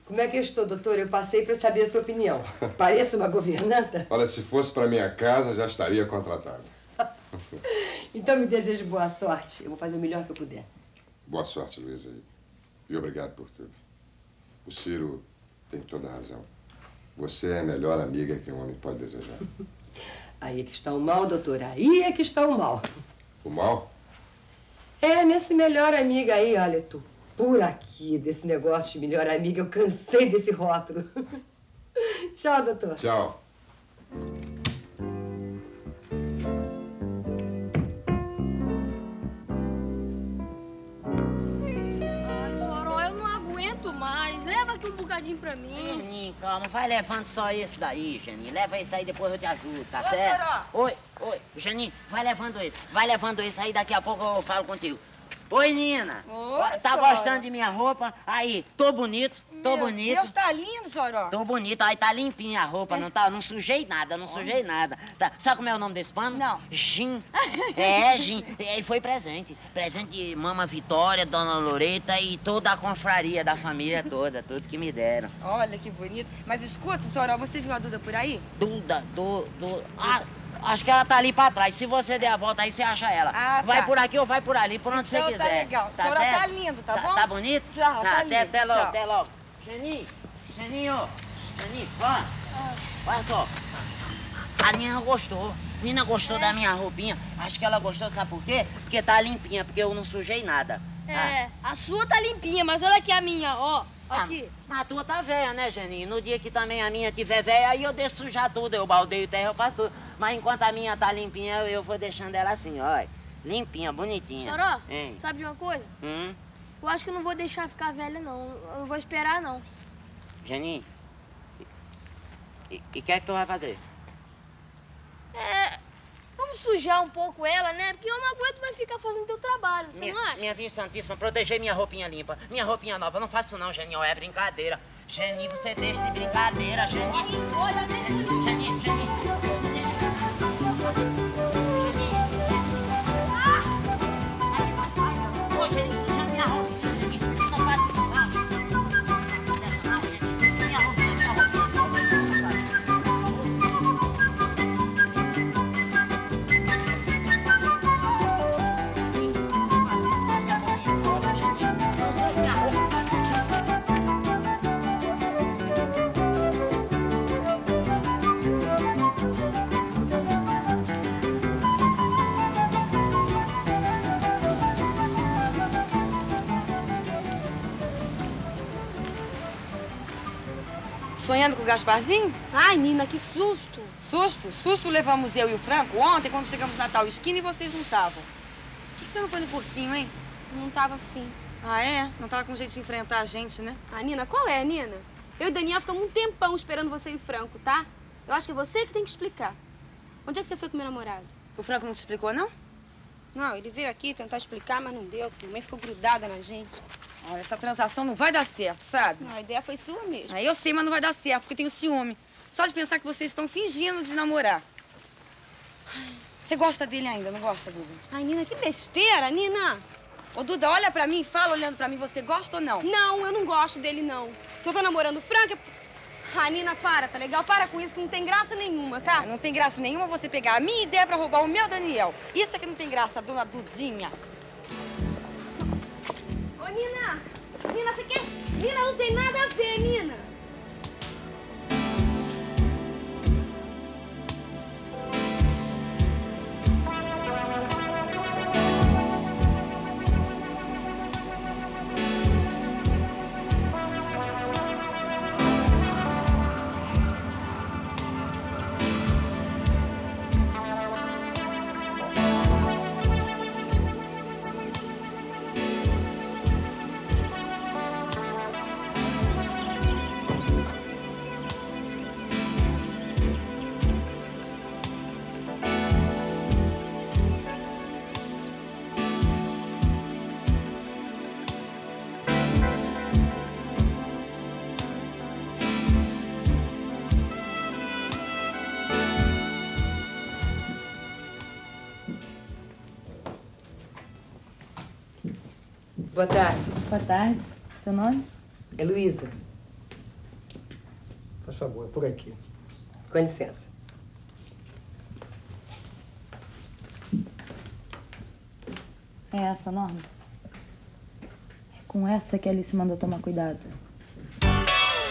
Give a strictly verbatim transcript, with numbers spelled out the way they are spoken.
Como é que eu estou, doutor? Eu passei para saber a sua opinião. Pareço uma governanta? Olha, se fosse para minha casa, já estaria contratada. Então me desejo boa sorte. Eu vou fazer o melhor que eu puder. Boa sorte, Luísa. E obrigado por tudo. O Ciro tem toda a razão. Você é a melhor amiga que um homem pode desejar. Aí é que está o mal, doutor. Aí é que está o mal. O mal? É, nesse melhor amiga aí, olha, tu. Por aqui, desse negócio de melhor amiga, eu cansei desse rótulo. Tchau, doutor. Tchau. Ai, Soró, eu não aguento mais. Leva aqui um bocadinho pra mim. Menino, calma, vai levando só esse daí, Janinho. Leva esse aí, depois eu te ajudo, tá Ô, certo? Soró. Oi, oi, Janinho, vai levando esse. Vai levando esse aí, daqui a pouco eu falo contigo. Oi, Nina. Oi, tá Soró. gostando de minha roupa? Aí, tô bonito, tô Meu bonito. Deus, tá lindo, Soró. Tô bonito, aí tá limpinha a roupa, não tá? Não sujei nada, não sujei nada. Tá. Sabe como é o nome desse pano? Não. Gin. É, Gin. E foi presente. Presente de Mama Vitória, Dona Loreta e toda a confraria da família toda, tudo que me deram. Olha que bonito. Mas escuta, Soró, você viu a Duda por aí? Duda, do, do... Ah, acho que ela tá ali pra trás. Se você der a volta aí, você acha ela. Ah, vai tá. por aqui ou vai por ali, por onde Então você tá quiser. legal. Tá Soró certo? tá lindo, tá bom? Tá bonito? Tchau, tá até, lindo. até logo, Tchau. até logo. Geninho, Geninho, Geninho, ó. Olha só. A Nina gostou. Nina gostou É. da minha roupinha. Acho que ela gostou, sabe por quê? Porque tá limpinha, porque eu não sujei nada. É, a sua tá limpinha, mas olha aqui a minha, ó. Ah, Aqui. mas a tua tá velha, né, Geninho? No dia que também a minha tiver velha, aí eu deixo sujar tudo. Eu baldeio terra, eu faço tudo. Mas enquanto a minha tá limpinha, eu, eu vou deixando ela assim, ó. Limpinha, bonitinha. Soró, Hein? sabe de uma coisa? Hum? Eu acho que eu não vou deixar ficar velha, não. Eu não vou esperar, não. Geninho, e o que é que tu vai fazer? É, vamos sujar um pouco ela, né? Porque eu não aguento mais ficar fazendo teu trabalho, você Minha, não acha? minha Virgem Santíssima, proteger minha roupinha limpa, minha roupinha nova. Não faço não, Geninho, é brincadeira. Geninho, você deixa de brincadeira, Geninho. Olha, né? Geninho, Geninho, Geninho. Ah! Ô, Geninho, suja minha roupinha, Geninho. Não faça isso não. Não dessa não, Geninho. Minha roupinha, minha roupinha. Sonhando com o Gasparzinho? Ai, Nina, que susto. Susto? Susto levamos eu e o Franco ontem, quando chegamos na tal esquina e vocês não estavam. Por que, que você não foi no cursinho, hein? Não tava afim. Ah, é? Não tava com jeito de enfrentar a gente, né? Ah, Nina, qual é, Nina? Eu e o Daniel ficamos um tempão esperando você e o Franco, tá? Eu acho que é você que tem que explicar. Onde é que você foi com meu namorado? O Franco não te explicou, não? Não, ele veio aqui tentar explicar, mas não deu. A mãe ficou grudada na gente. Olha, essa transação não vai dar certo, sabe? Não, a ideia foi sua mesmo. Aí eu sei, mas não vai dar certo, porque eu tenho ciúme. Só de pensar que vocês estão fingindo de namorar. Você gosta dele ainda, não gosta, Duda? Ai, Nina, que besteira, Nina. Ô, Duda, olha pra mim e fala olhando pra mim, você gosta ou não? Não, eu não gosto dele, não. Se eu tô namorando o Franco... é- Ah, Nina, para, tá legal? Para com isso, que não tem graça nenhuma, tá? Ah, não tem graça nenhuma você pegar a minha ideia pra roubar o meu Daniel. Isso é que não tem graça, dona Dudinha. Ô, Nina! Nina, você quer... Nina, não tem nada a ver, Nina! Boa tarde. Boa tarde. Seu nome? É Luísa. Faz favor, por aqui. Com licença. É essa, Norma? É com essa que a Alice mandou tomar cuidado.